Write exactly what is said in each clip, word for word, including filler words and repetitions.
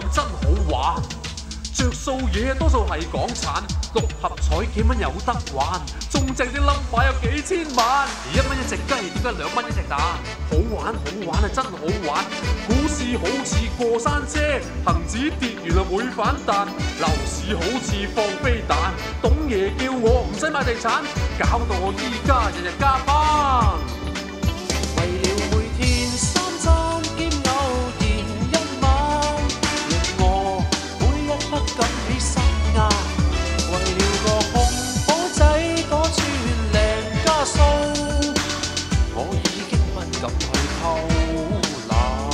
真好玩，着數嘢多數係港產，六合彩幾蚊有得玩，中正啲 number 有幾千萬，一蚊一隻雞點解兩蚊一隻蛋？好玩好玩啊，真好玩！股市好似過山車，恒指跌完啊會反彈，樓市好似放飛彈，董爺叫我唔使買地產，搞到我依家日日加班。為了每天三餐兼偶然一晚，令我每一刻感起心壓。為了個紅寶仔嗰串靚加數，我已經不敢去偷懶。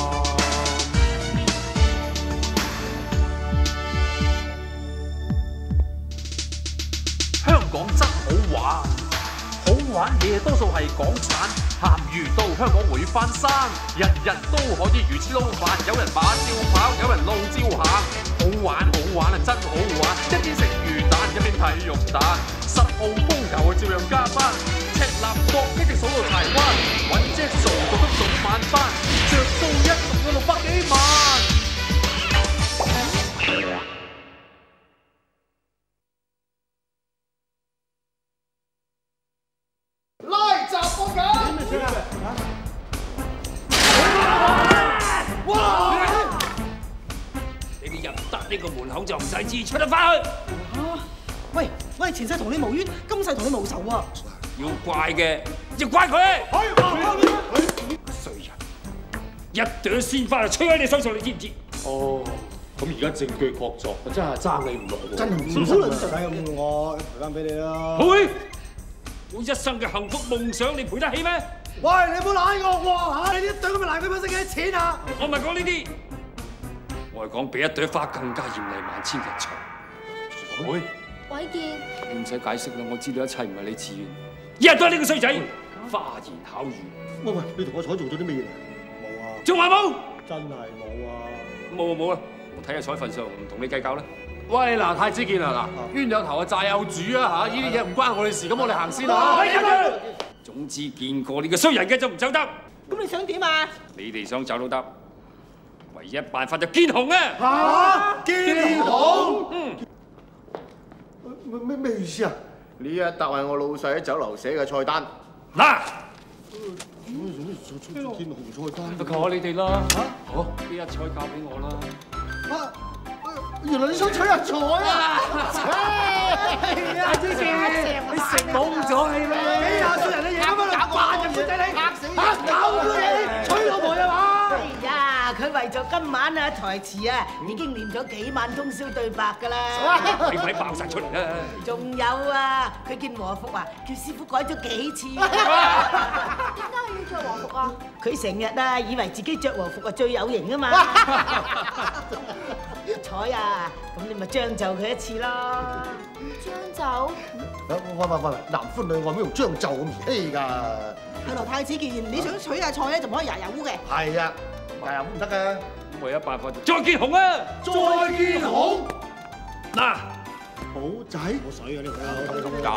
香港真好玩，好玩嘢多數係港產。鹹魚到香港會翻生，日日都可以魚翅撈飯，有人馬照跑，有人路照行，好玩好玩啊，真好玩！一邊食魚蛋，一邊睇肉蛋，十號風球啊照樣加班，赤鱲角一直數到柴灣，揾隻數做都做晚班，着數一仲有六百幾萬。呢個門口就唔使知，出得翻去。 啊！喂，我係前世同你無冤，今世同你無仇啊！ 要怪嘅，要怪佢。衰人，一朵鮮花就吹喺你身上，你知唔知？ 哦，咁而家證據確鑿，真係爭你唔落喎。 真係唔好論實咁，我賠翻俾你啦。 賠！我一生嘅幸福夢想，你賠得起咩？ 喂，你唔好賴我喎嚇！你一朵咁嘅蘭桂坊，使幾多錢啊？ 我唔係講呢啲。我係講比一朵花更加豔麗萬千嘅財。會， 偉健， 你唔使解釋啦，我知道一切唔係你自願，一日都係呢個衰仔，花言巧語。 喂喂，你同我彩做咗啲咩嘢？冇啊！ 仲話冇？ 真係冇啊！ 冇冇啦，我睇下彩份上，唔同你計較啦。喂，嗱，太子健啊，嗱，冤有頭啊，債有主啊嚇，呢啲嘢唔關我哋事，咁我哋行先啦。總之見過你個衰人嘅就唔走得。 咁你想點啊？ 你哋想走都得。唯一辦法就見紅啊！ 嚇，見紅？ 嗯， 咩咩咩意思啊？ 呢一沓係我老細喺酒樓寫嘅菜單。 嗱， 見紅菜單， 就求下你哋啦。嚇，好，呢一菜交俾我啦。 啊，原來你想取人才啊！ 大之健，你食懵咗係咩？ 幾廿歲人嘅嘢咁樣嚟扮人小仔你，嚇搞咗你，娶老婆啊嘛！ 哎呀，佢為咗今晚啊台詞啊，已經練咗幾晚通宵對白㗎啦。 你快爆晒出嚟啦！ 仲有啊，佢見和服啊，叫師傅改咗幾次。點解要着和服啊？ 佢成日啊，以為自己着和服啊最有型啊嘛。彩啊，咁你咪將就佢一次咯。 將就？ 喂喂喂，男歡女愛咩用將就咁兒戲㗎？ 係羅太子健，你想娶阿菜咧，就唔可以牙油污嘅。 係啊，牙油污唔得㗎。 咁唯一辦法就再見紅啊！ 再見紅。 嗱， 寶仔，好水啊呢個咁夾。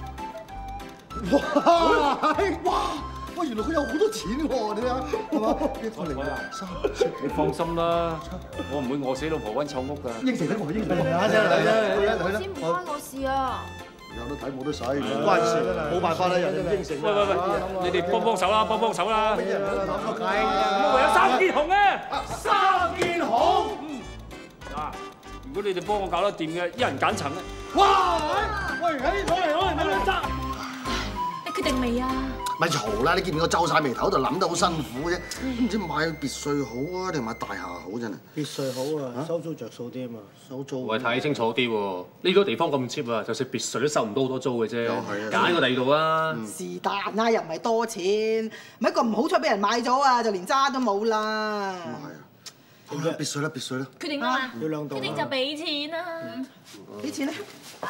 哇！哇！喂，原來佢有好多錢喎，你睇下，係嘛？一台零三七， 你放心啦，我唔會餓死老婆揾臭屋㗎。 應承得我應承啊！真係去啦去啦， 先唔關我事啊！ 有得睇冇得使，唔關事，冇辦法啦，人哋應承。 喂喂喂，你哋幫幫手啦，幫幫手啦！ 乜嘢唔諗個計？ 咁唯有三件紅啊！ 三件紅。 嗱，如果你哋幫我搞得掂嘅，一人揀層咧。 哇！喂，喺攞嚟攞嚟攞嚟揸！ 你決定未啊？ 咪嘈啦！你見唔見我皺晒眉頭喺度諗得好辛苦啫？都唔知買別墅好啊，定買大廈好真係？別墅好啊，收租着數啲啊嘛，收租。 喂，睇清楚啲喎，呢個地方咁 cheap 啊，就算別墅都收唔到好多租嘅啫。 又係啊， 揀個第二度啊。 是但啦，又唔係多錢，咪一個唔好彩俾人買咗啊，就連渣都冇啦。 咁啊係啊，好啦，別墅啦，別墅啦。 決定啦嘛！ 要兩度。 決定就俾錢啦！ 俾錢啦！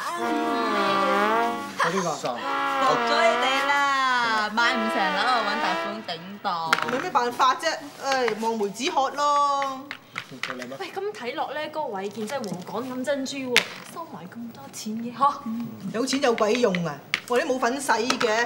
我呢個三。 服咗你哋啦，買唔成樓就揾大款頂檔。 有咩辦法啫？唉，望梅止渴咯。 喂，咁睇落咧，嗰個偉健真係黃矸咁珍珠喎，收埋咁多錢嘅嚇。 有錢有鬼用啊！我哋冇份使嘅，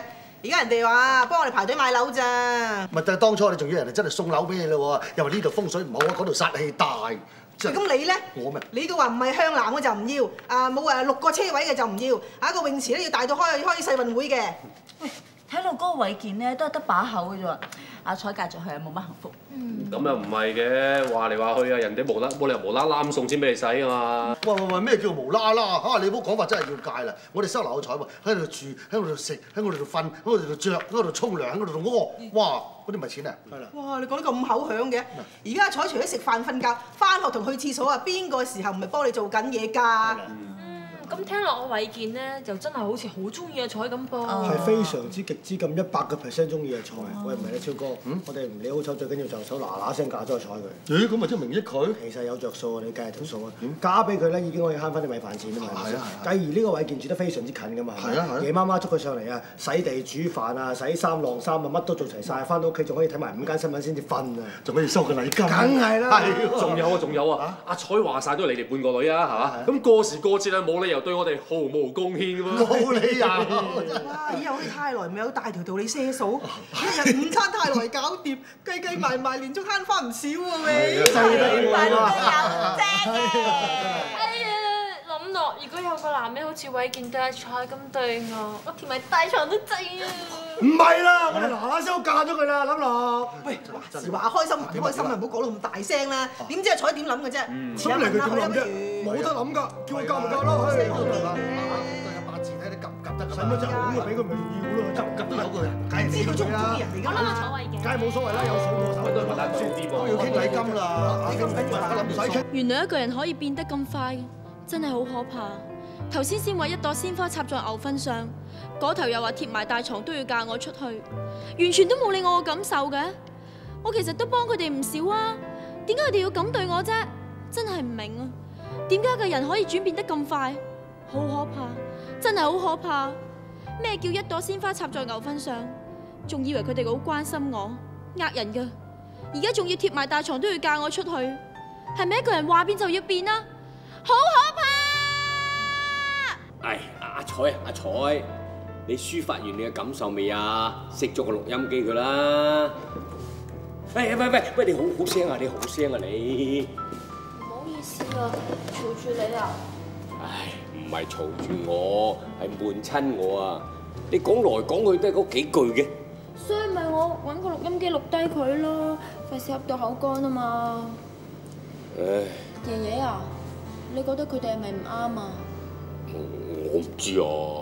而家人哋話幫我哋排隊買樓咋。 咪就係當初你仲要人哋真係送樓俾你咯喎，又話呢度風水唔好啊，嗰度煞氣大。 咁你咧？ 我咩？ 你都話唔係向南嘅就唔要，啊冇誒六個車位嘅就唔要，啊個泳池咧要大到開開世運會嘅。 喂，睇落嗰個偉健咧都係得把口嘅啫喎，阿彩嫁咗去啊冇乜幸福。 咁又唔係嘅，話嚟話去啊，人哋無啦冇理由無啦啦咁送錢俾你使啊嘛。 喂喂喂，咩叫無啦啦？嚇你唔好講法真係要戒啦！我哋收留個彩喎，喺度住，喺我度食，喺我哋度瞓，喺我哋度着，喺我度沖涼，喺我度屙，哇！嗰啲咪錢啊？係啦。 哇！你講得咁口響嘅，而家彩除咗食飯瞓覺，翻學同去廁所啊，邊個時候唔係幫你做緊嘢㗎？ 咁聽落我偉健咧，就真係好似好中意阿彩咁噃。 係非常之極之咁一百個 percent 中意阿彩。喂，唔係咧，超哥，我哋唔理好醜，最緊要就手嗱嗱聲嫁咗阿彩佢。 咦？咁咪即係名益佢？ 其實有着數啊，你計下條數啊。嫁俾佢咧，已經可以慳翻啲米飯錢啊嘛。係啊係。繼而呢個偉健住得非常之近噶嘛。係啊係。夜媽媽捉佢上嚟啊，洗地煮飯啊，洗衫晾衫啊，乜都做齊晒。翻到屋企仲可以睇埋五間新聞先至瞓啊，仲可以收個禮金。梗係啦。係。 仲有啊仲有啊，阿彩話晒都係你哋半個女啊，係嘛？咁過時過節啊，冇理由對我哋毫無貢獻㗎嘛。 冇理由。 哇！以後啲太來咪有大條道理賒數，一日午餐太來搞掂，計計埋埋連續慳翻唔少喎喂。 真係快樂都有正嘅。 哎呀，諗落如果有個男人好似偉健對阿彩咁對我，我填埋大床都制啊！ 唔係啦，我哋嗱嗱聲嫁咗佢啦，諗落。 喂，話時話開心還開心啊，唔好講到咁大聲啦。點知阿彩點諗嘅啫？ 咁嚟佢點諗啫？冇得諗㗎，叫佢嫁咪嫁咯。係。 八字睇你夾唔夾得㗎？ 使乜啫？咁就俾佢咪要咯，夾唔夾得有個人，梗係知佢中唔中意人嚟㗎我諗啦。 冇所謂嘅。 梗係冇所謂啦，有數過手都係難啲噃。 都要傾禮金啦，你咁緊要，我諗唔使傾。 原來一個人可以變得咁快，真係好可怕。頭先先話一朵鮮花插在牛糞上，嗰頭又話貼埋大床都要嫁我出去，完全都冇理我嘅感受嘅。我其實都幫佢哋唔少啊，點解佢哋要咁對我啫？真係唔明啊！點解個人可以轉變得咁快？好可怕，真係好可怕。咩叫一朵鮮花插在牛糞上？仲以為佢哋好關心我，呃人㗎。而家仲要貼埋大床都要嫁我出去，係咪一個人話變就要變啊？好可怕！ 唉，阿彩阿彩，你抒發完你嘅感受未啊？熄咗個錄音機佢啦！喂喂喂喂，你好好聲啊！你好聲啊你！ 唔好意思啊，嘈住你啊！ 唉，唔係嘈住我，係悶親我啊！你講來講去都係嗰幾句嘅。 所以咪我揾個錄音機錄低佢咯，費事噏到口乾啊嘛。 唉， 爺爺啊，你覺得佢哋係咪唔啱啊？ 我唔知啊。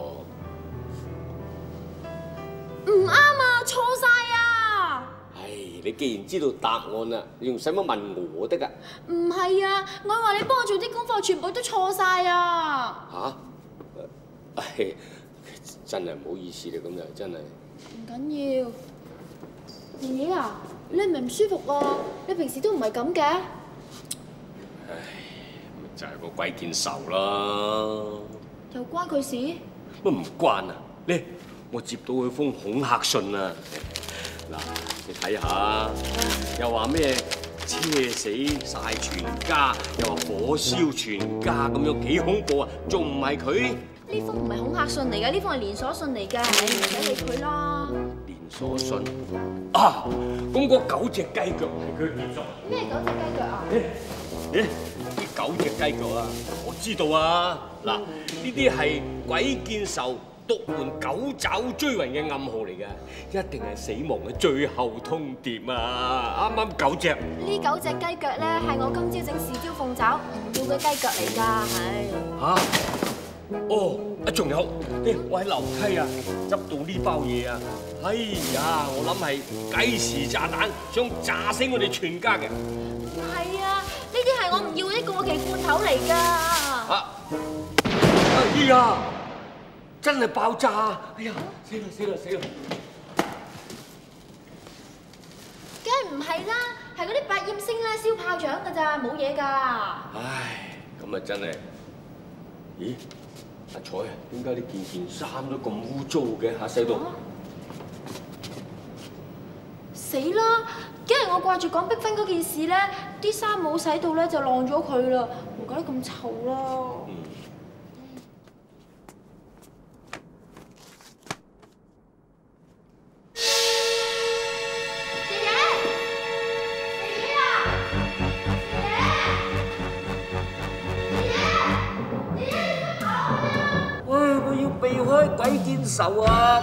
唔啱啊，錯晒啊！ 唉，你既然知道答案啦，你仲使乜問我得㗎？ 唔係啊，我話你幫我做啲功課，全部都錯晒啊！ 嚇？唉，真係唔好意思啦，咁就真係。 唔緊要，爺爺啊，你係咪唔舒服啊？你平時都唔係咁嘅。 唉，就係個鬼見愁啦。 又關佢事？ 乜唔關啊？呢，我接到佢封恐嚇信啊！嗱，你睇下，又話咩車死晒全家，又話火燒全家，咁樣幾恐怖啊！仲唔係佢？ 呢封唔係恐嚇信嚟㗎，呢封係連鎖信嚟㗎，你唔使理佢啦。 連鎖信啊！咁嗰九隻雞腳係佢連鎖。 咩九隻雞腳啊？ 誒，啲九隻雞腳啊，我知道啊！嗱，呢啲係鬼見愁獨門九爪追魂嘅暗號嚟㗎，一定係死亡嘅最後通牒啊！啱啱九隻。 呢九隻雞腳咧係我今朝整豉椒鳳爪唔要嘅雞腳嚟㗎，係。 嚇！哦，啊仲有，誒我喺樓梯啊執到呢包嘢啊！哎呀，我諗係計時炸彈，想炸死我哋全家嘅。 唔係啊，呢啲係我唔要嘅過期罐頭嚟㗎。 啊！哎呀，真係爆炸！哎呀，死啦死啦死啦！ 梗係唔係啦，係嗰啲百厭星咧燒炮仗㗎咋，冇嘢㗎。 唉，咁啊真係，咦？阿彩啊，點解你件件衫都咁污糟嘅嚇洗到？ 死啦！梗係我掛住講逼婚嗰件事咧，啲衫冇洗到咧就晾咗佢啦，唔怪得咁臭啦。 咪見愁啊！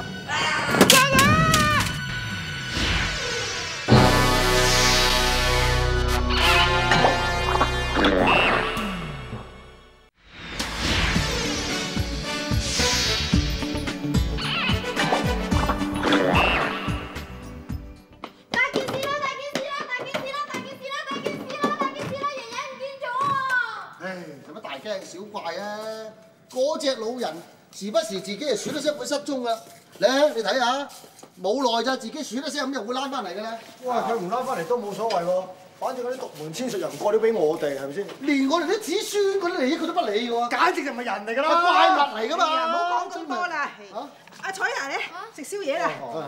小怪啊！嗰隻老人時不時自己就數得聲會失蹤啊！你你睇下，冇耐咋，自己數得聲咁又會拉翻嚟嘅啦。 哇！佢唔拉翻嚟都冇所謂喎，反正嗰啲獨門千術又唔過料俾我哋，係咪先？ 連我哋啲子孫嗰啲利益佢都不理嘅喎， 簡直就唔係人嚟㗎啦！ 係怪物嚟㗎嘛！ 唔好講咁多啦。阿彩啊，你食宵夜啦。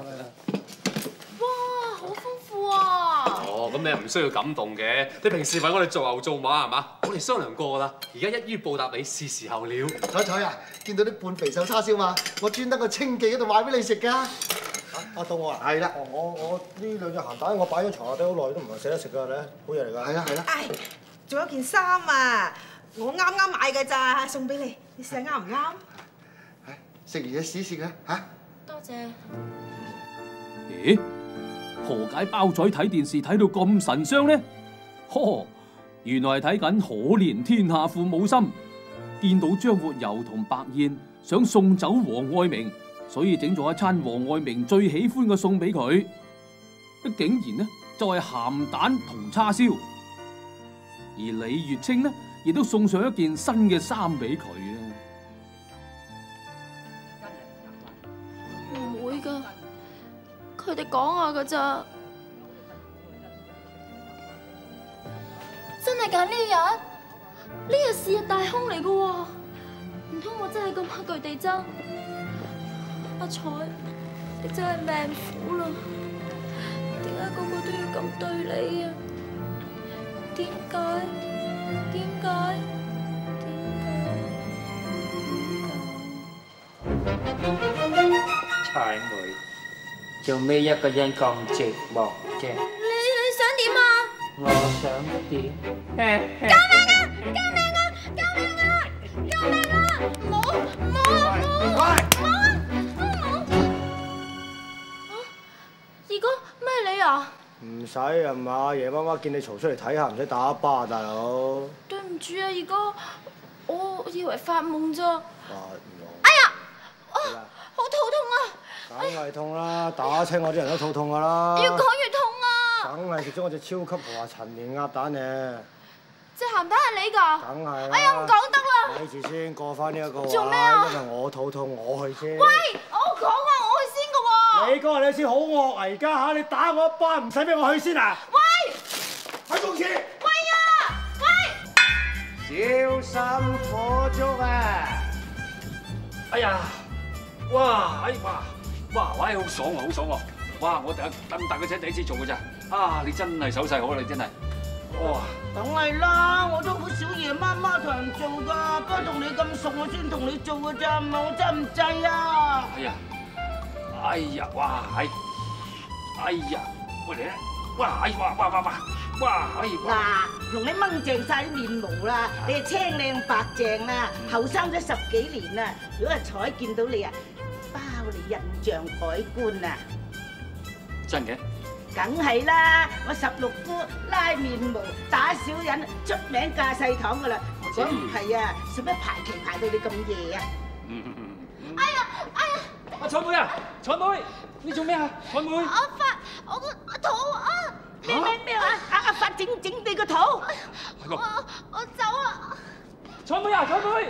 哇，好豐富啊！ 哦，咁你唔需要感動嘅，你平時為我哋做牛做馬係嘛？我哋商量過㗎啦，而家一於報答你，是時候了。 彩彩啊，見到啲半肥瘦叉燒嘛，我專登個清記嗰度買俾你食㗎。 啊，到我啊！ 係啦， 我我呢兩隻鹹蛋我擺咗床下底好耐都唔係捨得食㗎，你好嘢嚟㗎。 係啊係啦。 唉，仲有件衫啊，我啱啱買㗎咋，送俾你，你試下啱唔啱？ 食完嘢試試嘅嚇。 多謝。 咦？何解包仔睇電視睇到咁神傷呢？呵，原來係睇緊可憐天下父母心，見到張活游同白燕想送走黃愛明，所以整咗一餐黃愛明最喜歡嘅餸俾佢。竟然呢就係鹹蛋同叉燒，而李月清呢亦都送上一件新嘅衫俾佢啊！ 唔會㗎。佢哋講下㗎咋，真係揀呢日？呢日是日大凶嚟㗎喎，唔通我真係咁黑巨地爭？阿彩，你真係命苦啦！點解個個都要咁對你啊？點解？點解？點解？ 彩妹。做咩一個人咁寂寞啫？ 你你想點啊？ 我想點？ 救命啊！救命啊！救命啊！救命啊！冇冇冇冇啊！二哥咩你啊？ 唔使啊嘛，夜媽媽見你嘈出嚟睇下，唔使打巴啊，大佬。 對唔住啊，二哥，我以為發夢咋。 發夢？ 哎呀！啊，好肚痛啊！ 梗係痛啦，打親我啲人都肚痛㗎啦。 越講越痛啊！ 梗係食咗我隻超級豪華陳年鴨蛋嘅。 隻鹹蛋係你㗎？ 梗係啦。 哎呀，唔講得啦。 睇住先，過翻呢一個話。 做咩啊？ 因為我肚痛，我去先。 喂，我講啊，我去先㗎喎。 你嗰日你先好惡啊！而家嚇你打我一巴，唔使俾我去先啊！ 喂！ 去公廁。 喂啊！ 小喂！ 心火燭啊！ 哎呀，哇！哎哇！哇！喂，好爽喎，好爽喎！哇！我第咁大個仔第一次做㗎咋，啊！你真係手勢好，你真係，哇！ 梗係啦，我都好少夜媽媽同人做㗎，不過同你咁熟，我先同你做㗎咋，唔係我真唔制啊！ 哎呀，哎呀，哇！哎，哎呀，喂嚟啦！哇！哎哇哇哇哇！哇！哎嗱，同你掹淨晒啲面毛啦，你係青靚白淨啦，後生咗十幾年啦，如果阿彩見到你啊〜包你印象改觀啊！ 真嘅？ 梗係啦，我十六姑拉面毛打小人，出名架勢堂噶啦。如果唔係啊，使乜排期排到你咁夜啊？ 嗯嗯嗯。 哎呀哎呀！ 阿彩妹啊，彩妹，你做咩啊？彩妹。 我發我個肚啊！ 咩咩咩啊！阿阿發整整你個肚。 我我走啦！ 彩妹啊，彩妹。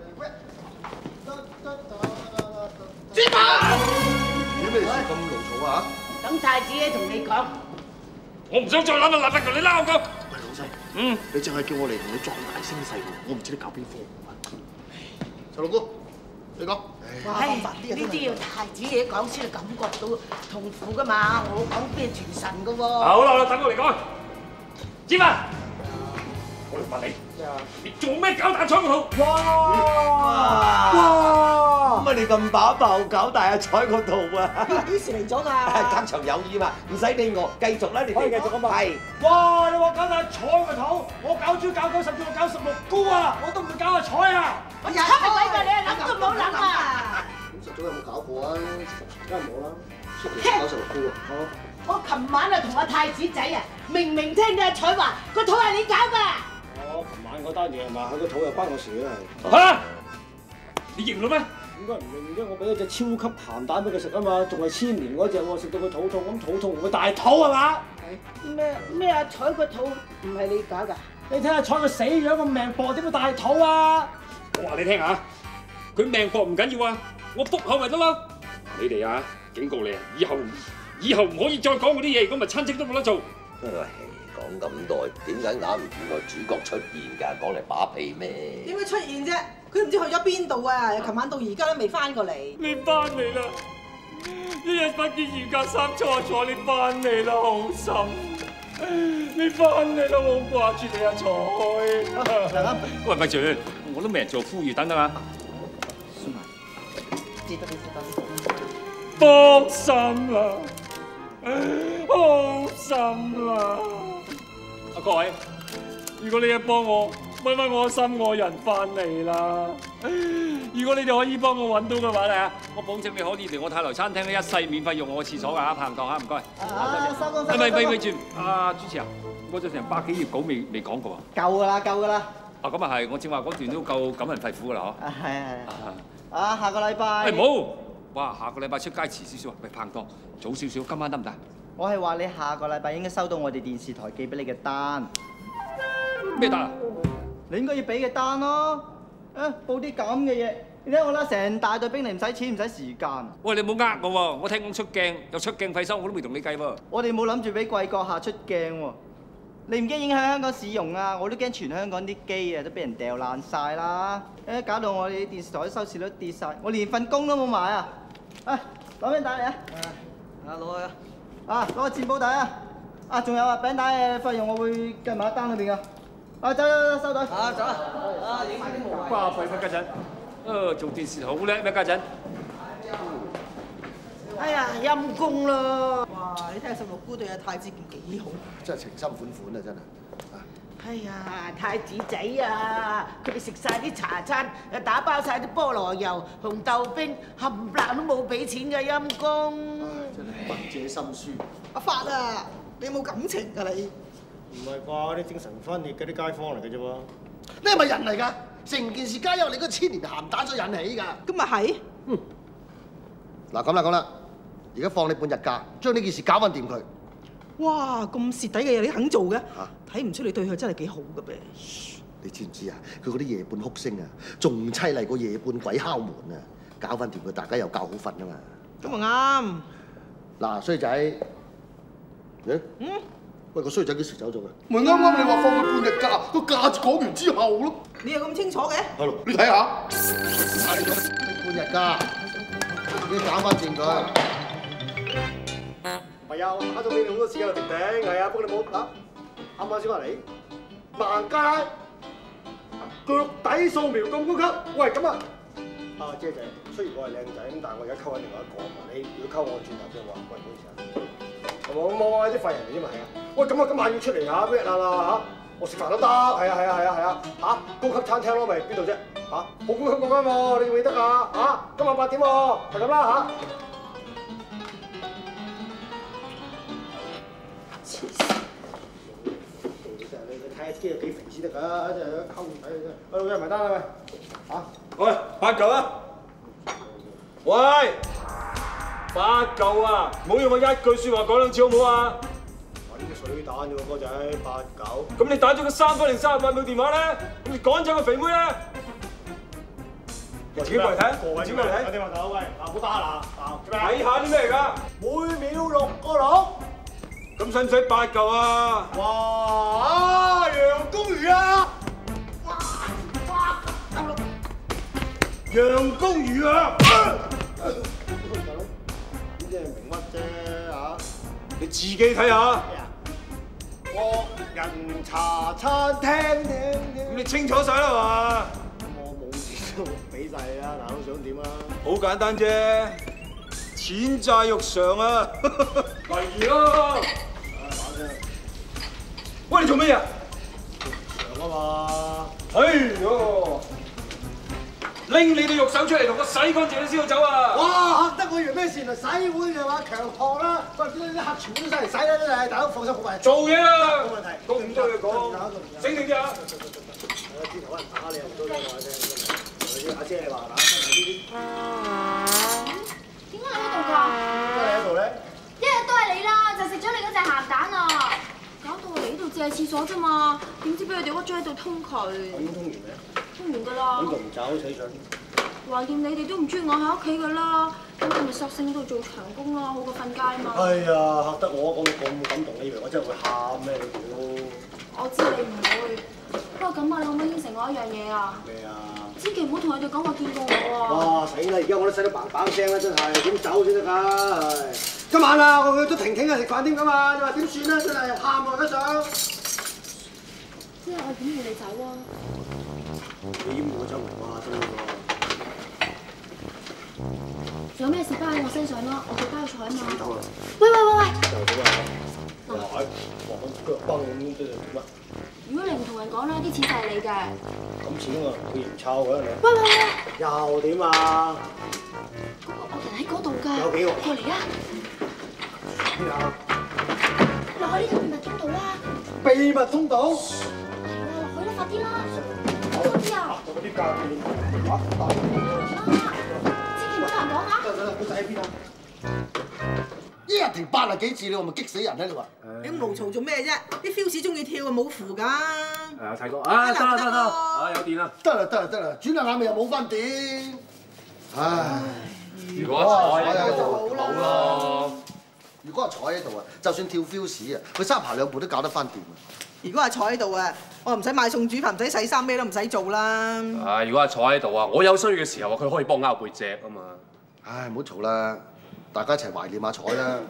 芝麻！有咩事咁勞嘈啊？ 等太子爺同你講。 我唔想再諗啦，立刻同你撈咁。 喂，老細，嗯，你淨係叫我嚟同你壯大聲勢喎，我唔知你搞邊科。陳老姑，你講。 唉，呢啲要太子爺講先感覺到痛苦噶嘛，我講咩傳神噶喎。 好啦好啦，等我嚟講。芝麻，我嚟問你，你做咩搞大彩個肚？ 哇！哇！乜你咁把爆搞大阿彩個肚啊？ 幾時嚟咗㗎？ 隔牆有耳嘛，唔使理我，繼續啦，你可以繼續啊嘛。 係。 哇！你話搞大彩個肚，我搞豬搞狗，甚至我搞十六姑啊，我都唔會搞阿彩啊！ 我踩你鬼㗎，你諗都冇諗啊！ 咁實在早有冇搞過啊？ 梗係冇啦。 出嚟搞成個喎。 我琴晚啊同阿太子仔啊，明明聽到阿彩話個肚係你搞㗎。 我琴晚嗰單嘢係嘛？佢個肚又關我事啦係。 嚇！你認啦咩？ 點解唔認啫？我俾咗隻超級鹹蛋俾佢食啊嘛，仲係千年嗰只喎，食到佢肚痛咁，肚痛唔會大肚係嘛？ 咩咩阿彩個肚唔係你搞㗎？ 你睇下彩佢死樣個命薄，點會大肚啊？ 我話你聽下，佢命薄唔緊要啊，我覆口咪得咯。你哋啊，警告你啊，以後以後唔可以再講嗰啲嘢，如果唔係親戚都冇得做。 講咁耐，點解硬唔見個主角出現㗎？講嚟把屁咩？ 點會出現啫？佢唔知去咗邊度啊！由琴晚到而家都未翻過嚟。 你翻嚟啦！一日不見二隔三，錯錯你翻嚟啦，好心！你翻嚟啦，我掛住你啊，彩！喂，咪住，我都未人做呼籲，等等啊！ 知得你知得。 放心啦，好心啦！啊，各位，如果你一幫我揾翻我心愛人翻嚟啦，如果你哋可以幫我揾到嘅話咧，我保證你可以嚟我太來餐廳咧一世免費用我廁所㗎嚇，拍唔當嚇，唔該。 啊，收工收工。 咪咪咪住，阿主持人，我仲成百幾頁稿未未講過啊？ 夠㗎啦，夠㗎啦。 啊，咁啊係，我正話嗰段都夠感人肺腑㗎啦，嗬。 啊，係係係。啊，下個禮拜。 誒唔好，哇！下個禮拜出街遲少少，喂，拍檔早少少，今晚得唔得？ 我係話你下個禮拜應該收到我哋電視台寄俾你嘅單。 咩單啊？ 你應該要俾嘅單咯。啊，報啲咁嘅嘢，你睇我啦，成大隊兵嚟，唔使錢唔使時間。 喂，你唔好呃我喎！我聽講出鏡有出鏡費收，我都未同你計喎。 我哋冇諗住俾貴閣下出鏡喎。你唔驚影響香港市容啊？我都驚全香港啲機啊都俾人掉爛晒啦！誒，搞到我哋啲電視台收視率跌晒，我連份工都冇埋啊！啊，攞餅帶嚟啊！啊，攞去啊！啊，攞個戰寶帶啊！啊，仲有啊，餅帶嘅費用我會計埋喺單裏邊噶。啊，走走走，收隊。啊，走啊！啊，影埋啲無謂。 巴閉乜家陣？誒，做電視好叻咩家陣？ 哎呀，陰公咯！ 哇，你睇下十六姑對阿太子健幾好。 真係情深款款啊！真係。 哎呀，太子仔啊，佢哋食晒啲茶餐，誒打包晒啲菠蘿油、紅豆冰，冚唪唥都冇俾錢嘅陰公。 真係文者心酸。 阿發啊，你有冇感情㗎你？ 唔係啩？啲精神分裂嗰啲街坊嚟嘅啫喎。 你係咪人嚟㗎？成件事皆由你嗰千年鹹蛋所引起㗎。 咁咪係。 嗯。嗱咁啦咁啦，而家放你半日假，將呢件事搞翻掂佢。 哇！咁蝕底嘅嘢你肯做嘅？睇唔出你對佢真係幾好嘅噃。 你知唔知啊？佢嗰啲夜半哭聲啊，仲凄厲過夜半鬼敲門啊！搞翻掂佢，大家又覺好瞓啊嘛。 咁咪啱。 嗱，衰仔，誒？ 嗯？ 喂，個衰仔幾時走咗嘅？咪啱啱你話放佢半日假，個假講完之後咯。 你又咁清楚嘅？ 係咯，你睇下。半日假，自己搞翻掂佢。 係啊，我打咗俾你好多次啊，婷婷，係啊，不過你冇啊，啱啱先話你，孟加拉腳底掃描咁高級，喂咁啊，啊姐姐，雖然我係靚仔咁，但係我而家溝緊另外一個啊，你如果溝我轉頭嘅話，喂唔好意思啊，冇冇啲廢人嚟啫嘛，係啊，喂咁啊今晚要出嚟嚇咩啦啦嚇，我食飯都得，係啊係啊係啊係啊，嚇高級餐廳咯咪邊度啫嚇，好高級嗰間喎，你記唔記得啊嚇？今晚八點喎，係咁啦嚇。睇下自己有幾肥先得㗎，真係溝唔睇真係。喂，老細埋單啦喂，嚇！ 喂，八嚿啊！喂，八嚿啊！唔好用我一句説話講兩次好唔好啊？ 揾個水蛋啫喎，哥仔，八嚿。 咁你打咗個三分零三十八秒電話咧，咁你趕走個肥妹咧？你自己過嚟睇，自己過嚟睇。 我哋話頭喂，嗱唔好打啦，嗱睇下啲咩嚟㗎？ 每秒六個六。 咁使唔使八嚿啊？ 哇！楊公魚啊！哇哇！楊公魚啊！呢啲係名屈啫嚇， 你自己睇下。 國人茶餐廳咁你清楚晒啦嘛？ 我冇錢都俾晒你啦，嗱，想點啊？ 好簡單啫，錢債肉償啊！例如咯。喂，你做咩啊？ 長啊嘛！ 哎呦，你拎你對肉手出嚟同我洗乾淨啲先好走啊！ 哇！嚇得我以為咩事？原來洗碗嘅話強項啦，喂！見到啲客全部都上嚟洗啦，真係大佬放心好快。 做嘢啊！ 冇問題， 講咁多嘢講，醒定啲啊！ 我知頭可能打你又唔多嘢話聽，阿姐你話打真係呢啲。 點解喺度㗎？ 點解你喺度咧？ 一日都係你啦，就食咗你嗰隻鹹蛋啊！搞到我嚟呢度借廁所啫嘛，點知俾佢哋屈咗喺度通渠。 咁通完未？ 通完㗎啦。 咁仲唔走死上？ 橫掂你哋都唔中意我喺屋企㗎啦，咁我咪索性喺度做長工咯，好過瞓街嘛。 哎呀，嚇得我講到咁感動，你以為我真係會喊咩？你估？ 我知你唔會，不過咁啊，你可唔可以應承我一樣嘢啊？ 咩啊？ 千祈唔好同佢哋講我見過我啊！ 哇！死啦！而家我都洗得嘭嘭聲啦，真係點走先得㗎？今晚啊，我去咗婷婷啊食飯添㗎嘛，你話點算咧？真係喊啊！一想。 之後我點會你走啊？ 點會走唔話真喎？ 仲有咩事包喺我身上啦？我叫包菜啊嘛。 走啦！ 喂喂喂喂！ 就咁啊！哇！哇！咁腳崩咁都做乜？ 如果你唔同人講咧，啲錢就係你嘅。 咁錢啊，佢唔抄㗎你。 喂喂喂！ 又點啊？ 嗰個惡人喺嗰度㗎。 有幾個？ 過嚟啊！ 邊啊？ 落去呢條秘密通道啦！ 秘密通道？ 係啊，落去啦，快啲啦！快啲啊！ 嗰啲教練嚇打千祈唔好同人講嚇。 得得得，佢仔喺邊啊？一日停八啊幾次，你話咪激死人咧？你話？ 你咁無嘈做咩啫？啲 fans 中意跳啊，冇符㗎。 係啊，齊哥，啊得啦得啦，啊有電啦， 得啦得啦得啦，轉下眼咪又冇翻電。唉， 如果坐喺度好咯。 如果係坐喺度啊，就算跳 fuse 啊，佢三爬兩步都搞得翻掂啊！ 如果係坐喺度啊，我唔使買餸煮飯，唔使洗衫，咩都唔使做啦。 啊，如果係坐喺度啊，我有需要嘅時候啊，佢可以幫我拗背脊啊嘛。 唉，唔好嘈啦，大家一齊懷念下彩啦。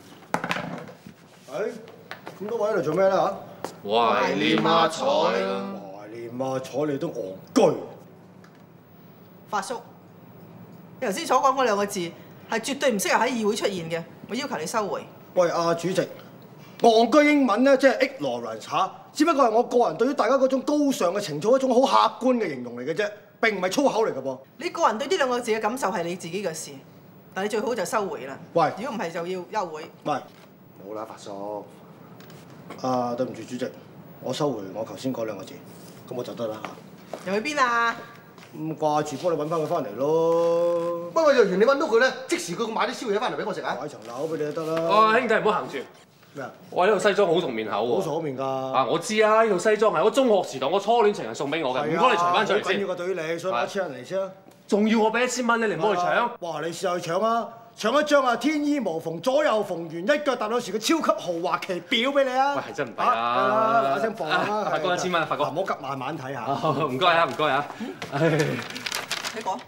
誒，咁多位喺度做咩咧嚇？ 懷念下彩啦。 懷念下彩，你都戇居。 發叔，你頭先所講嗰兩個字係絕對唔適合喺議會出現嘅，我要求你收回。 喂，阿主席，戇居英文咧即係 ignorance 嚇，只不過係我個人對於大家嗰種高尚嘅情操一種好客觀嘅形容嚟嘅啫，並唔係粗口嚟嘅噃。 你個人對呢兩個字嘅感受係你自己嘅事，但你最好就收回啦。 喂， 如果唔係就要休會。 喂， 冇啦，發叔。 啊，對唔住主席，我收回我頭先嗰兩個字，咁我就得啦嚇。 又去邊啊？ 咁掛住幫你揾翻佢翻嚟咯。 不過若然你揾到佢咧，即時佢買啲宵夜翻嚟俾我食啊！ 買層樓俾你就得啦。 啊，兄弟唔好行住。 咩啊？ 我呢套西裝好同面口喎。 好熟口面㗎。 啊，我知啊，呢套西裝係我中學時代我初戀情人送俾我嘅，唔該你除翻出嚟先。 好緊要㗎，對於你，所以攞一千蚊嚟先啊。 仲要我俾一千蚊你，你唔好去搶。 哇！你試下去搶啊！搶一張啊！天衣無縫，左右逢源，一腳踏到時嘅超級豪華旗表俾你啊！ 喂，係真唔抵啊！ 係啦，嗱聲放啦！ 發哥一千蚊，發哥。 唔好急，慢慢睇下。 唔該啊，唔該啊。 你講。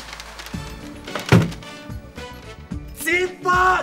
接發。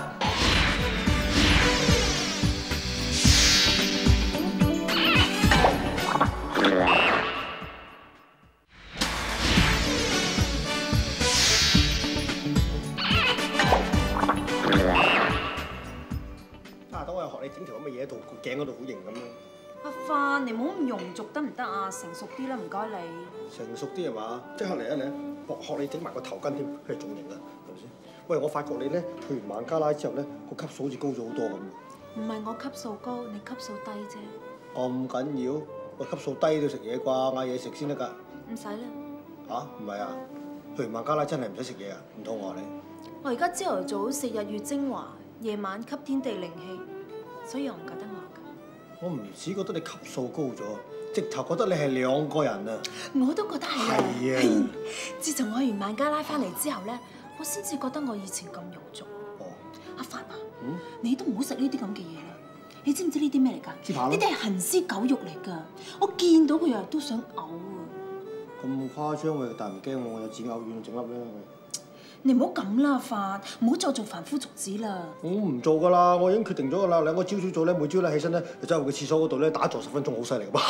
整條咁嘅嘢喺度個頸嗰度好型咁樣。 阿範，你唔好咁庸俗得唔得啊？成熟啲啦，唔該你。 成熟啲係嘛？即刻嚟啊嚟！學學你整埋個頭巾添，佢仲型啊，係咪先？喂，我發覺你咧去完孟加拉之後咧，個級數好似高咗好多咁。 唔係我級數高，你級數低啫。 咁緊要？喂，級數低都食嘢啩，嗌嘢食先得㗎。 唔使啦。 吓？唔係啊？去完孟加拉真係唔使食嘢啊？唔肚餓你？ 我而家朝頭早食日月精華，夜晚吸天地靈氣。所以我唔覺得我㗎。 我唔止覺得你級數高咗，直頭覺得你係兩個人啊！ 我都覺得係啊！ 係啊！ 自從我去完孟加拉翻嚟之後咧，我先至覺得我以前咁庸俗。 哦， 阿範啊，嗯、你都唔好食呢啲咁嘅嘢啦！你知唔知呢啲咩嚟㗎？ 豬扒咯！ 呢啲係行屍狗肉嚟㗎！我見到佢日日都想嘔啊！ 咁誇張喎，但唔驚喎，我有止嘔丸整粒咧。 你唔好咁啦，範，唔好再做凡夫俗子啦。 我唔做㗎啦，我已經決定咗㗎啦。兩個朝早做咧，每朝咧起身咧，就走入個廁所嗰度咧打坐十分鐘，好犀利㗎嘛！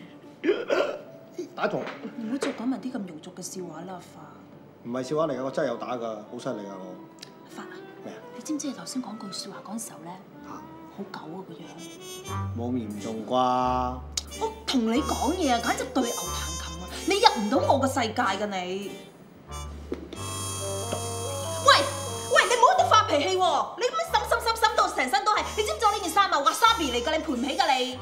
打坐。 你唔好再講埋啲咁庸俗嘅笑話啦，範。 唔係笑話嚟㗎，我真係有打㗎，好犀利㗎我。 範啊！ 咩啊？ 你知唔知你頭先講句説話嗰陣時候咧？嚇！好狗啊個樣。 冇咁嚴重啩？ 我同你講嘢啊，簡直對牛彈琴啊！你入唔到我個世界㗎你。 脾氣喎！你咁樣審審審審到成身都係，你知唔知我呢件衫啊？wasabi嚟㗎，你賠唔起㗎你？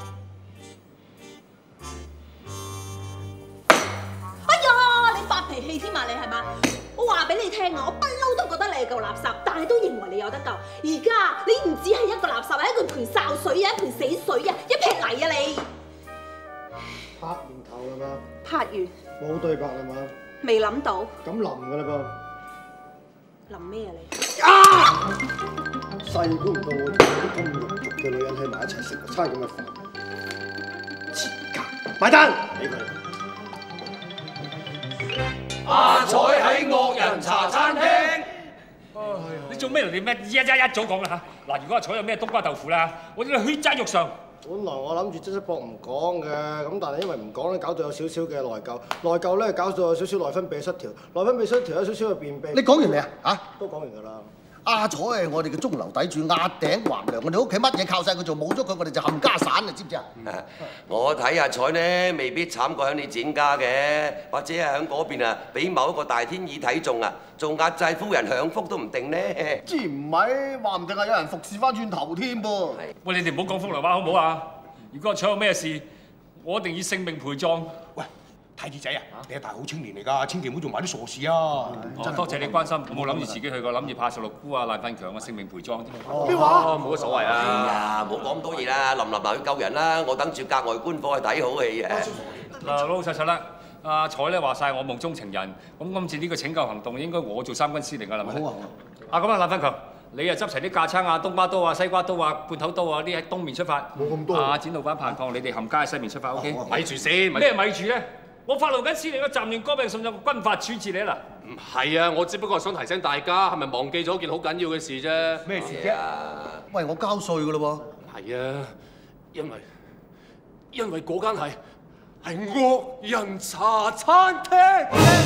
哎呀，你發脾氣添啊！你係嘛？我話俾你聽啊，我不嬲都覺得你係嚿垃圾，但係都認為你有得救。而家你唔止係一個垃圾，係一個盆潲水啊，一盆死水啊，一劈泥啊你！ 拍完頭啦嘛？ 拍完。 冇對白啦嘛？ 未諗到。 咁淋㗎啦噃。 淋咩啊你？ 啊！細估唔到我啲咁庸俗嘅女人喺埋一齊食個餐咁嘅飯，賤格！埋單！俾佢。 阿彩喺惡人茶餐廳。 你做咩？你咩一一一早講啦嚇！嗱，如果阿彩有咩冬瓜豆腐啦，我哋血債肉償。 本來我諗住側側膊唔講嘅，咁但係因為唔講咧，搞到有少少嘅內疚，內疚咧搞到有少少內分泌失調，內分泌失調有少少嘅便秘。 你講完未啊？嚇， 都講完㗎啦。 阿彩係我哋嘅中流砥柱，壓頂橫梁，我哋屋企乜嘢靠晒佢做，冇咗佢我哋就冚家散啊！知唔知啊？ 我睇阿彩呢，未必慘過喺你展家嘅，或者係喺嗰邊啊，俾某一個大天二睇中啊，做壓寨夫人享福都唔定呢。 之唔係，話唔定係有人服侍翻轉頭添噃。 喂，你哋唔好講風涼話好唔好啊？如果阿彩有咩事，我一定以性命陪葬。 喂！太子仔啊，你係大好青年嚟㗎，千祈唔好做埋啲傻事啊！ 哦，多謝你關心，我冇諗住自己去過，諗住怕十六姑啊、爛瞓強啊、性命陪葬啫。 咩話？ 冇乜所謂啊！ 哎呀，唔好講咁多嘢啦，林林埋去救人啦，我等住格外觀火去睇好戲嘅。 嗱，老老實實啦，阿彩咧話晒我夢中情人，咁今次呢個拯救行動應該我做三軍司令㗎啦，係咪？好啊！啊咁啊，爛瞓強。你啊執齊啲架撐啊、冬瓜刀啊、西瓜刀啊、罐頭刀啊啲喺東面出發，冇咁多。啊，展老闆盼望你哋冚家喺西面出發 ，OK？咪住先，咩咪住咧？我發露緊司令嘅暫亂歌病送咗個軍法處置你啦。 唔係啊，我只不過想提醒大家，係咪忘記咗件好緊要嘅事啫？ 咩事啫？ 喂，我交稅㗎咯喎。係啊，因為因為嗰間係係惡人茶餐廳。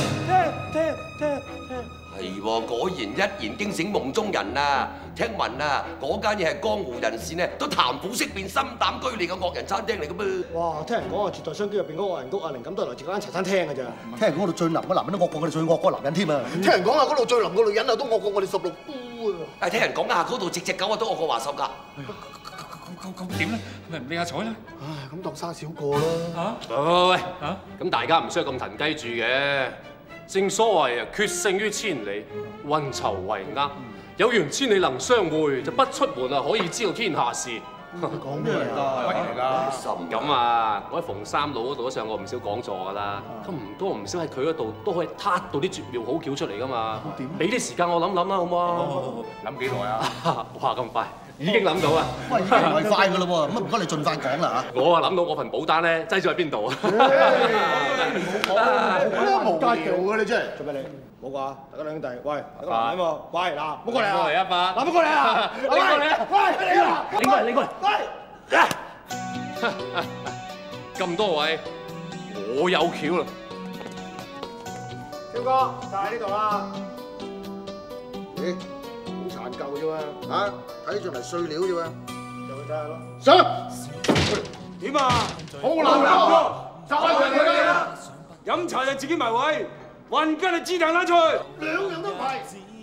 係喎，果然一言驚醒夢中人啊！聽聞啊，嗰間嘢係江湖人士呢都談虎色變、心膽俱裂嘅惡人餐廳嚟嘅噃。 哇！聽人講啊，絕代雙驕入邊嗰個惡人谷啊，靈感都係來自嗰間茶餐廳㗎咋。 聽人講嗰度最腍嘅男人都惡過我哋最惡嗰個男人添啊！ 聽人講啊，嗰度最腍嘅女人啊都惡過我哋十六姑啊！ 誒，聽人講啊，嗰度隻隻狗啊都惡過華秀㗎。 咁咁點咧？咪唔理阿彩咧？ 唉，咁當生少個啦。 嚇！喂喂喂！嚇！咁大家唔需要咁騰雞住嘅。正所謂啊，決勝於千里，運籌帷幄。有緣千里能相會，就不出門啊，可以知道天下事。 講咩嚟㗎？ 乜嘢嚟㗎？ 咁啊，我喺馮三佬嗰度都上過唔少講座㗎啦。咁唔多唔少喺佢嗰度都可以撻到啲絕妙好橋出嚟㗎嘛。點？俾啲時間我諗諗啦，好唔好啊？ 諗幾耐啊？ 哇，咁快！已經諗到啊！ 喂，已經唔係快㗎啦喎，咁唔該你盡快講啦嚇。 我啊諗到我份保單咧，擠咗喺邊度啊？ 冇講，冇家教嘅你真係。做咩你？冇啩？大家兩兄弟，喂，大家男人喎，喂嗱，唔好過嚟啊！ 過嚟啊，爸！ 嗱，唔好過嚟啊！ 你過嚟啊！ 喂，你啊！ 你過嚟，你過嚟！ 喂！ 咁多位，我有橋啦！ 超哥，就喺呢度啦。 咦？好殘舊啫喎，嚇！睇上嚟碎料啫喎， 入去睇下咯。 上！ 點啊？ 好難㗎， 就係佢哋啦！飲茶就自己埋位，運吉就支彈拉出去， 兩樣都係。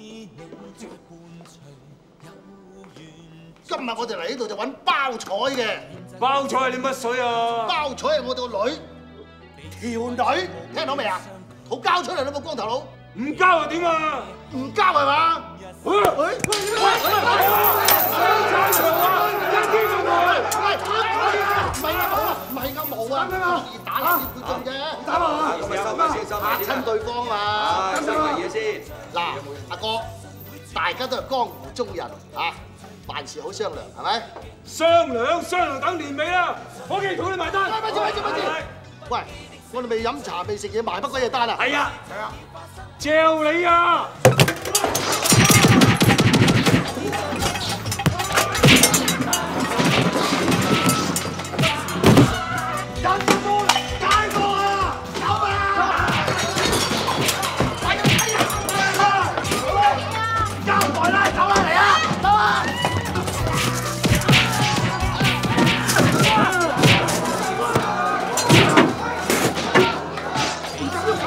今日我哋嚟呢度就揾包彩嘅。 包彩係你乜水啊？ 包彩係我哋個女，條女，聽到未啊？好交出嚟啦，冇光頭佬。 唔交又點啊？ 唔交係嘛？喂喂喂！唔係啊冇啊，唔係咁冇啊，易打先會中啫。打啊！ 收埋先，收埋先。 嚇親對方嘛。 收埋嘢先。 嗱，阿哥，大家都係江湖中人嚇，辦事好商量係咪？ 商量商量等年尾啦，我記同你埋單。 咪住咪住咪住！喂，我哋未飲茶未食嘢，埋乜鬼嘢單啊？ 係啊，係啊，嚼你啊！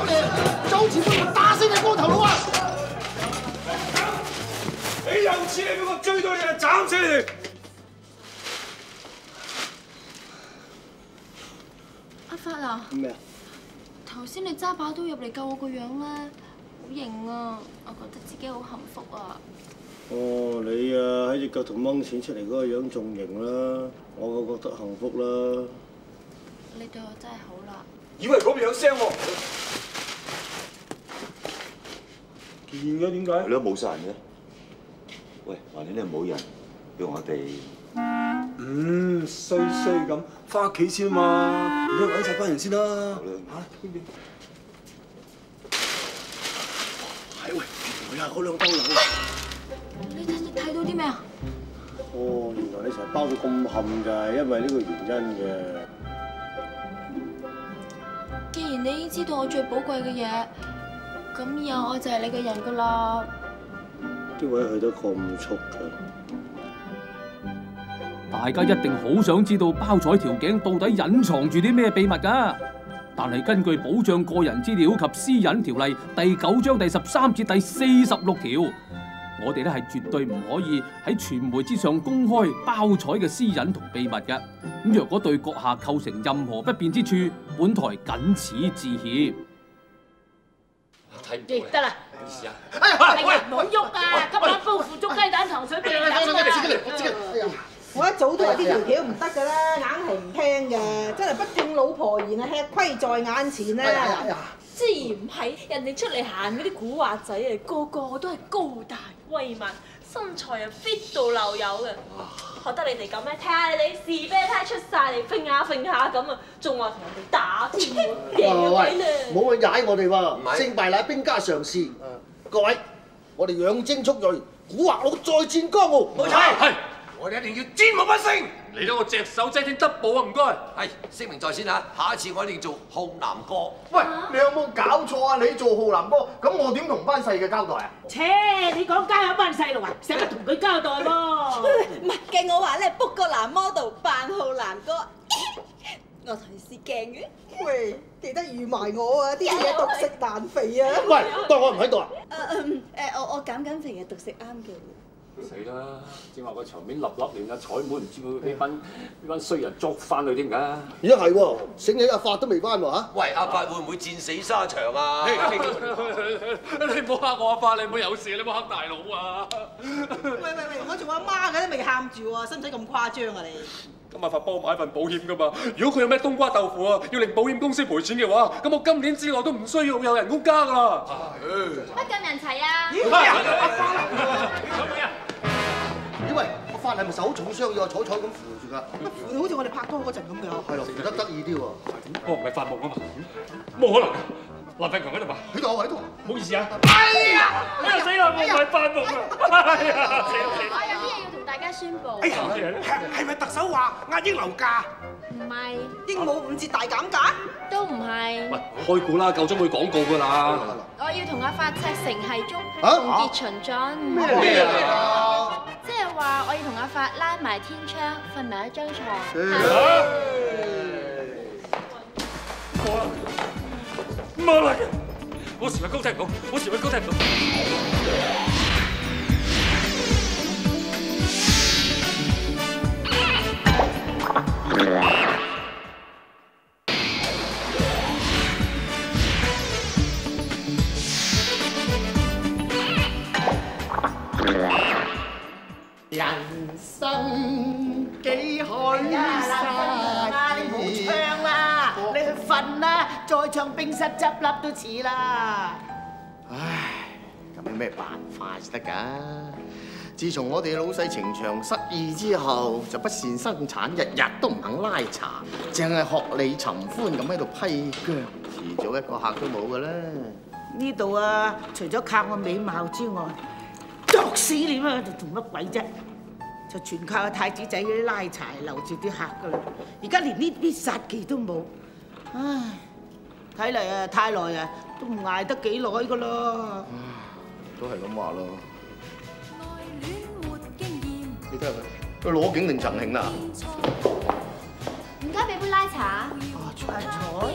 你又似你啊？ 咩啊？ 頭先你揸把刀入嚟救我個樣咧，好型啊！我覺得自己好幸福啊！ 哦，你啊喺隻腳度掹錢出嚟嗰個樣仲型啦，我就覺得幸福啦。 你對我真係好啦。 以為嗰邊有聲喎， 見嘅點解？ 你都冇殺人嘅。喂，橫掂你係冇人，要我哋。 嗯，衰衰咁，翻屋企先嘛，你揾晒班人先啦。嚇，邊邊？係喂，原來係嗰兩兜樓。 你睇你睇到啲咩啊？ 哦，原來你成日包到咁冚就係因為呢個原因嘅。 既然你已經知道我最寶貴嘅嘢，咁以後我就係你嘅人噶啦。 啲位去得咁速嘅。 大家一定好想知道包彩條頸到底隱藏住啲咩秘密㗎？但係根據保障個人資料及私隱條例第九章第十三至第四十六條，我哋咧係絕對唔可以喺傳媒之上公開包彩嘅私隱同秘密嘅。咁若果對閣下構成任何不便之處，本台謹此致歉。 睇唔到得啦。 咩事啊？ 哎呀，唔好喐啊！今晚煲腐竹雞蛋糖水俾你飲啊！ 我一早都話呢條橋唔得㗎啦，硬係唔聽嘅，真係不聽老婆言啊，吃虧在眼前啊！ 自然唔係，人哋出嚟行嗰啲古惑仔啊，個個都係高大威猛，身材又 fit 到漏油嘅。學得你哋咁咩？睇下你哋士啤呔出晒嚟，揈下揈下咁啊，仲話同人哋打添喎，贏鬼啦！ 冇去踩我哋喎，勝敗乃兵家常事。各位，我哋養精蓄鋭，古惑佬再戰江湖。 冇錯，係。我哋一定要戰無不勝。 嚟到我隻手遮天 double 啊！唔該。 係聲明在先嚇，下一次我一定要做浩南哥。 喂，你有冇搞錯啊？你做浩南哥，咁我點同班細嘅交代啊？ 切！你講交有班細路啊，使乜同佢交代喎？ 唔係計我話咧，book 個男 model 扮浩南哥，我同你試鏡嘅。 喂，記得預埋我啊！啲嘢獨食難肥啊！ 喂，當我唔喺度啊？ 誒誒，我我減緊肥嘅，獨食啱嘅。 死啦！正話個場面立立亂啊，彩妹唔知會俾班呢班衰人捉翻去添㗎。 而家係喎，醒起阿發都未翻喎嚇。 喂，阿發會唔會戰死沙場啊？ 你唔好嚇我阿發，你唔好有事，你唔好嚇大佬啊！ 喂喂喂，我做阿媽嘅都未喊住喎，使唔使咁誇張啊你？ 咁阿發幫我買份保險㗎嘛，如果佢有咩冬瓜豆腐啊，要令保險公司賠錢嘅話，咁我今年之內都唔需要有人工加㗎啦。 乜咁人齊啊？ 咦喂，阿發係咪手重傷要坐坐咁扶住㗎？ 扶到好似我哋拍拖嗰陣咁樣。 係咯，扶得得意啲喎。 我唔係發夢啊嘛，冇可能㗎。林炳強喺度嘛？ 喺度，喺度。 唔好意思啊。哎呀！哎呀死啦！我唔係發夢啊！哎呀！ 我有啲嘢要同大家宣佈。 哎呀，係係咪特首話壓抑樓價？ 唔係。 鸚鵡五折大減價？ 都唔係。 喂，開估啦，夠鐘會廣告㗎啦。 我要同阿發赤誠係中， 啊共結秦晉。 咩啊？ 即係話我要同阿發拉埋天窗，瞓埋一張床。 冇啦！冇啦！我時運高聽唔到，我時運高聽唔到。 人生幾海沙，你唔好唱啦，你去瞓啦，再唱冰室執笠都似啦。 唉，咁有咩辦法先得㗎？自從我哋老細程翔失意之後，就不善生產，日日都唔肯拉茶，淨係學你尋歡咁喺度批姜，遲早一個客都冇㗎啦。 呢度啊，除咗靠我美貌之外，作死你啊，就做乜鬼啫？就全靠太子仔嗰啲拉柴留住啲客噶啦，而家連呢必殺技都冇，唉，睇嚟啊太耐啊，都唔捱得幾耐噶啦。 都係咁話咯。你睇下佢，佢攞景定贈慶啦？ 唔該，俾杯拉茶。 啊，彩彩。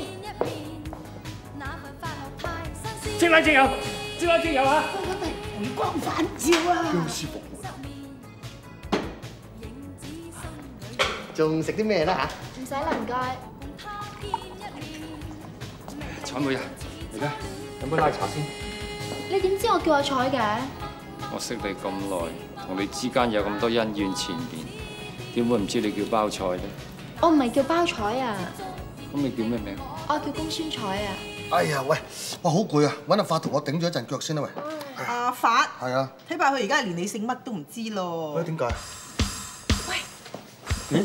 清冷清油，清冷清油啊！ 回光返照啊！ 姜師傅。仲食啲咩啦嚇？ 唔使啦，唔該。 彩妹啊，嚟啦，飲杯奶茶先。 你點知我叫阿彩嘅？ 我識你咁耐，同你之間有咁多恩怨纏綿，點會唔知你叫包菜咧？ 我唔係叫包彩啊， 咁你叫咩名？ 我叫公孫彩啊。 哎呀喂，哇好攰啊！揾阿發同我頂咗一陣腳先啦喂。 阿發。 係啊。 睇怕佢而家係連你姓乜都唔知咯。 喂，點解？ 喂。 嗯？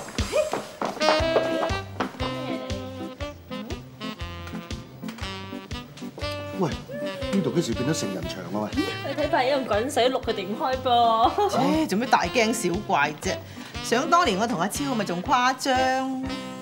喂，呢度幾時變咗成人場啊喂？ 你睇怕一樣滾水淥佢哋唔開噃。 唉，做咩大驚小怪啫？想當年我同阿超咪仲誇張，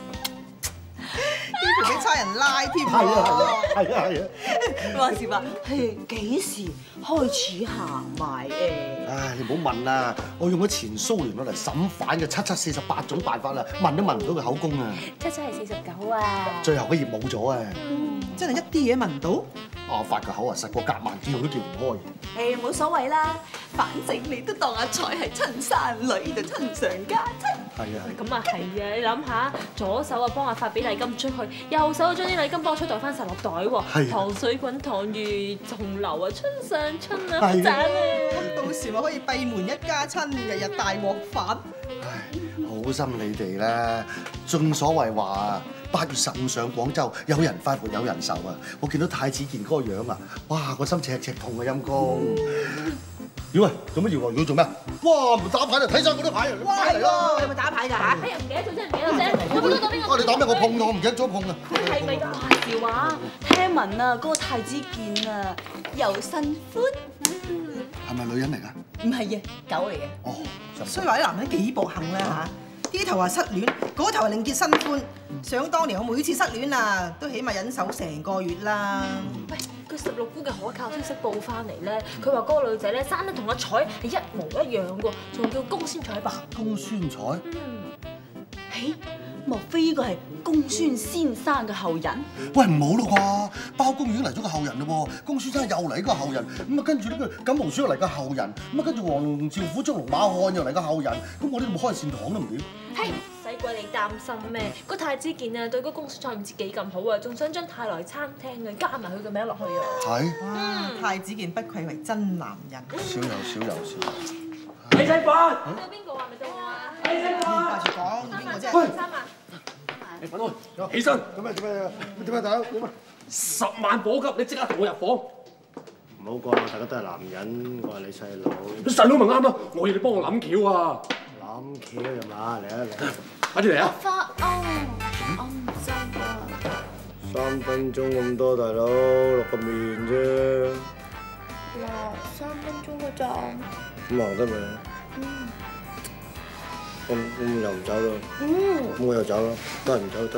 幾乎俾差人拉添喎。 係啊係啊係啊係啊！ 話時話，嘿，幾時開始行埋誒？ 唉，你唔好問啦，我用咗前蘇聯攞嚟審犯嘅七七四十八種辦法啦，問都問唔到佢口供啊！ 七七係四十九啊！ 最後嗰頁冇咗啊！ 真係一啲嘢聞唔到。 阿發個口啊，實過夾萬幾號都叫唔開。 誒冇所謂啦，反正你都當阿彩係親生女就親上加親。 係啊係。 咁啊係啊！你諗下，左手啊幫阿發俾禮金出去，右手啊將啲禮金幫我出袋翻晒落袋喎。糖水滾糖魚，仲流啊春上春啊，好賺啊！ 到時咪可以閉門一家親，日日大鑊飯。 唉，好心你哋啦！正所謂話八月十五上廣州，有人快活有人愁啊！我見到太子健嗰個樣啊，哇個心赤赤痛啊陰公！妖喂，做乜搖來搖去做咩？哇唔打牌就睇晒嗰啲牌啊！ 哇係喎，有冇打牌㗎嚇？ 哎呀唔記得咗啫，唔記得啫。有冇到邊個？ 我哋打咩？我碰咗，我唔記得咗碰啊！ 係咪㗎？ 話時話，聽聞啊，嗰個太子健啊有新歡。 係咪女人嚟㗎？ 唔係嘅，狗嚟嘅。 哦， 所以話啲男人幾薄幸啦嚇，呢頭話失戀，嗰頭話另結新歡。想當年我每次失戀啊，都起碼忍手成個月啦。 喂，佢十六姑嘅可靠消息報翻嚟咧，佢話嗰個女仔咧生得同阿彩係一模一樣喎，仲叫公孫彩吧？ 公孫彩？ 嗯。 嘿，莫非呢個係公孫先生嘅後人？ 喂唔好咯啩，包公已經嚟咗個後人嘞喎，公孫生又嚟個後人，咁啊跟住呢個錦毛鼠又嚟個後人，咁啊跟住黃龍趙虎張龍馬漢又嚟個後人，咁我呢度開善堂都唔掂。 係，使鬼你擔心咩？個太子健啊對嗰公孫彩唔知幾咁好啊，仲想將太來餐廳啊加埋佢個名落去啊！ 係。 哇！太子健不愧為真男人。 少有少有少。 你食飯？ 到邊個啊？咪到我啊！ 你食飯？ 掛住講邊個啫？ 喂，三萬。 你等我起身。 做咩做咩？點啊大佬？點啊？ 十萬火急，你即刻同我入房。 唔好講啦，大家都係男人，我係你細佬。 你細佬咪啱咯，我要你幫我諗橋啊！ 諗橋係嘛？嚟啊嚟！ 快啲嚟啊！ 發歐，我唔制啊！ 三分鐘咁多，大佬落個面啫。 哇，三分鐘嗰咋？ 咁行得未？ 嗯。 咁咁又唔走咯？ 嗯。 咁我又走咯，得唔走得？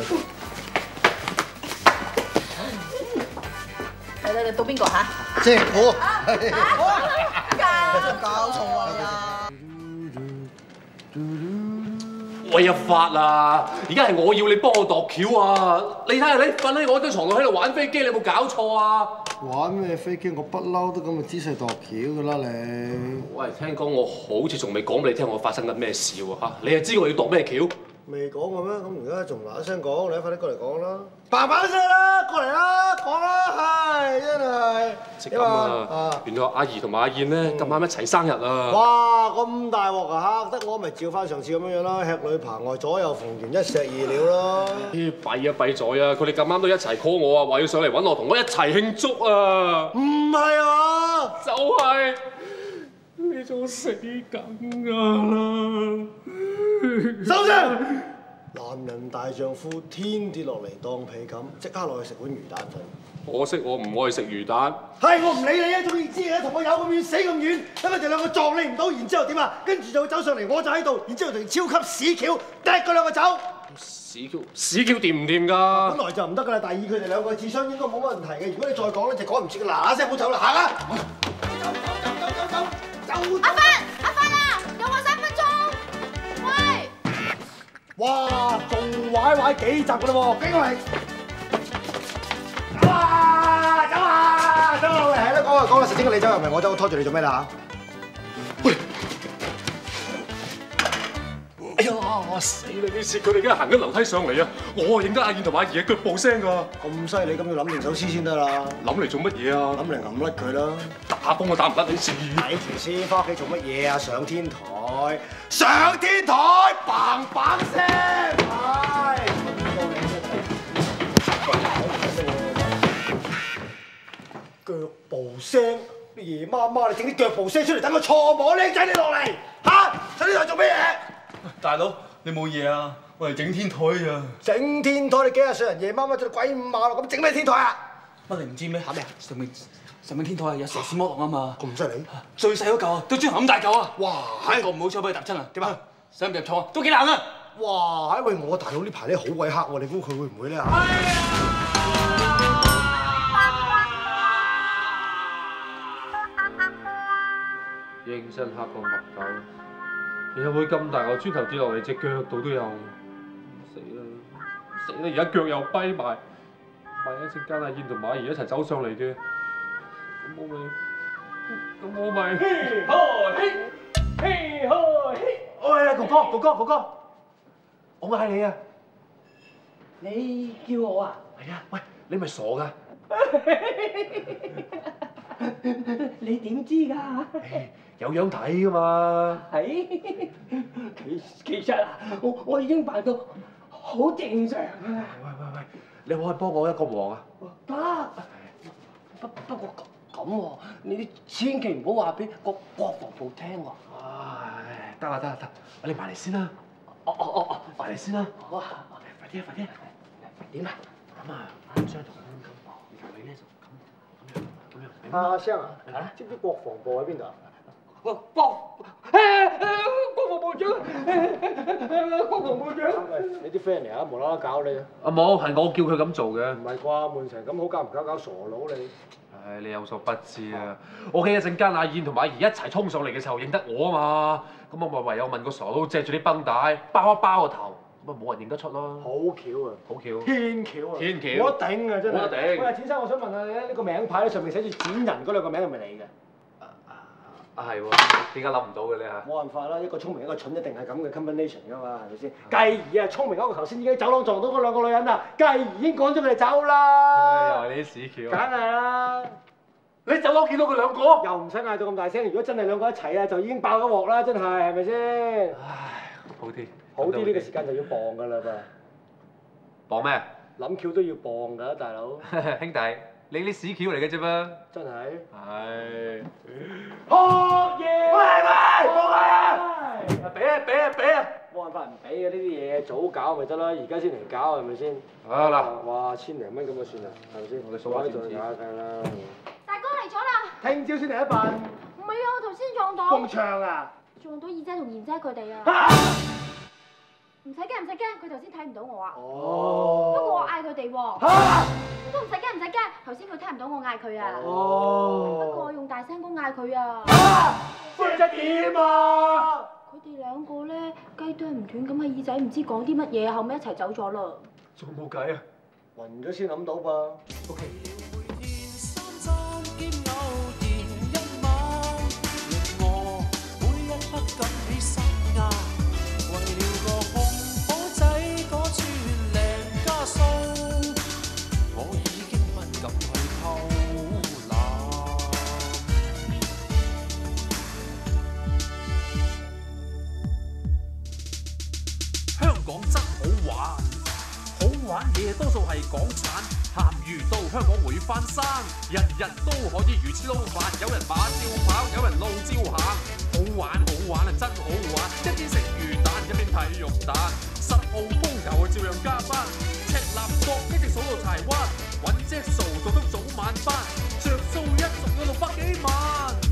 嚟嚟嚟，到邊個嚇？ 即係我。 搞錯啊！ 喂一發啊！而家係我要你幫我度橋啊！你睇下你瞓喺我張床度喺度玩飛機，你有冇搞錯啊？ 玩咩飛機？我不嬲都咁嘅姿勢度橋噶啦你。 喂，聽講我好似仲未講俾你聽我發生緊咩事喎嚇？你係知我要度咩橋？ 未講過咩？咁而家仲嗱一聲講，你快啲過嚟講啦！叭叭聲啦，過嚟啦，講啦，係真係。 即咁啊！原來阿怡同埋阿燕咧咁啱一齊生日啊！ 哇！咁大鑊啊嚇，得我咪照翻上次咁樣樣啦，吃裏扒外，左右逢源，一石二鳥咯。 咦，弊啊弊咗啊！佢哋咁啱都一齊 call 我啊，話要上嚟揾我，同我一齊慶祝啊！ 唔係啊， 就係你仲死緊㗎啦！ 收聲！男人大丈夫，天跌落嚟當被冚，即刻落去食碗魚蛋粉。 可惜我唔愛食魚蛋。 係我唔理你啊，總言之嘅，同我有咁遠死咁遠，等佢哋兩個撞你唔到，然之後點啊？跟住就會走上嚟，我就喺度，然之後同超級屎橋掟佢兩個走。 屎橋屎橋掂唔掂㗎？ 本來就唔得㗎啦，第二佢哋兩個智商應該冇乜問題嘅。如果你再講咧，就講唔切㗎，嗱嗱聲唔好走啦，行啦！走走走走走走走！ 阿發阿發啊，有我三分鐘。喂！ 哇，仲玩玩幾集㗎啦喎，幾個嚟？走啊！走啊！走啊！喂，係啦，講啦講啦，實情嘅你走又唔係我走，我拖住你做咩啦嚇？喂！ 哎呀，死你啲事！佢哋而家行緊樓梯上嚟啊！我認得阿燕同阿姨嘅腳步聲㗎。 咁犀利，咁要諗定首詩先得啦。 諗嚟做乜嘢啊？ 諗嚟揞甩佢啦。 打風都打唔甩你事。 睇住先，翻屋企做乜嘢啊？上天台，上天台，砰砰聲，唉！腳步聲，你夜媽媽你整啲腳步聲出嚟，等個錯摸僆仔你落嚟嚇！上天台做咩嘢？ 大佬，你冇嘢啊？我嚟整天台咋？ 整天台你幾廿歲人夜媽媽做到鬼五馬六咁，整咩天台啊？ 乜你唔知咩？嚇咩啊？上面上面天台有蛇絲剝落啊嘛！ 咁犀利？ 最細嗰嚿啊，對磚頭咁大嚿啊！ 哇！ 一個唔好彩俾佢揼親啊！點啊？想唔入廠啊？都幾難啊！ 哇！喂，我大佬呢排咧好鬼黑喎，你估佢會唔會咧嚇？ 應聲黑過墨斗，你有冇咁大個磚頭跌落嚟隻腳度都有？死啦！死啦！而家腳又跛埋，萬一陣間阿燕同馬兒一齊走上嚟嘅，咁我咪咁我咪嘿呵嘿嘿呵嘿！ 喂，哥哥哥哥哥哥，我嗌你啊！ 你叫我啊？ 係啊，喂，你咪傻㗎？ 你點知㗎？ 有樣睇㗎嘛？ 係，其其實啊，我我已經扮到好正常㗎啦。 喂喂喂，你可唔可以幫我一個忙啊？ 得，不不過咁喎，你千祈唔好話俾個國防部聽喎。 唉，得啦得啦得，你埋嚟先啦。 哦哦哦哦， 埋嚟先啦。 好啊， 快啲啊快啲啊！點啊？咁啊，啱相同咁咁，然後你咧就咁咁樣咁樣。阿聲啊，知唔知國防部喺邊度啊？ 國國誒國防部長，國防部長。 你啲 friend 嚟啊，無啦啦搞你啊！ 啊冇，係我叫佢咁做嘅。 唔係啩？悶成咁好搞唔搞搞傻佬你？ 唉，你有所不知啊！我驚一陣間阿燕同阿姨一齊衝上嚟嘅時候認得我啊嘛，咁我咪唯有問個傻佬借住啲繃帶包一包個頭，咁啊冇人認得出咯。 好巧啊！ 好巧！ 天橋啊！ 天橋！ 冇得頂啊！真係。 冇得頂！ 喂，錢生，我想問下你咧，呢個名牌咧上面寫住展人嗰兩個名係咪你嘅？ 啊係喎，點解諗唔到嘅咧嚇？ 冇辦法啦，一個聰明一個蠢，一定係咁嘅 combination 㗎嘛，係咪先？繼而啊，聰明嗰個頭先已經喺走廊撞到嗰兩個女人啦，繼而已經趕咗佢哋走啦。 又係呢啲屎橋。 梗係啦！ 你走廊見到佢兩個， 又唔使嗌到咁大聲。如果真係兩個一齊啊，就已經爆咗鑊啦，真係係咪先？ 唉，好啲。 好啲呢個時間就要磅㗎啦噃。 磅咩？ 諗橋都要磅㗎，大佬。 兄弟，你啲屎橋嚟嘅啫嘛。 真係。 係。 學嘢！喂喂，冇嗌啊！ 俾啊俾啊俾啊！ 冇辦法唔俾嘅呢啲嘢，早搞咪得啦，而家先嚟搞係咪先？ 啊嗱， 哇，千零蚊咁就算啦，係咪先？ 我哋數下先做下計啦。 大哥嚟咗啦！ 聽朝先嚟一份。 唔係啊，我頭先撞到。 蹦牆啊！ 撞到二姐同賢姐佢哋啊！唔使驚唔使驚，佢頭先睇唔到我啊。 哦。 不過我嗌佢哋喎。 嚇！ 都唔使驚唔使驚，頭先佢聽唔到我嗌佢啊。 哦。 不過我用大聲公嗌佢啊。 嚇！即係點啊？ 佢哋兩個咧雞啄唔斷咁喺耳仔唔知講啲乜嘢，後尾一齊走咗啦。 仲冇計啊！暈咗先諗到噃。O K。 嘢多數係港產，鹹魚到香港會翻生，人人都可以魚翅撈飯，有人馬照跑，有人路照行，好玩好玩啊，真好玩！一邊食魚蛋，一邊睇肉蛋，十號風球啊照樣加班，赤鱲角一直數到柴灣，揾隻數做到早晚班，着數一族有六百幾萬。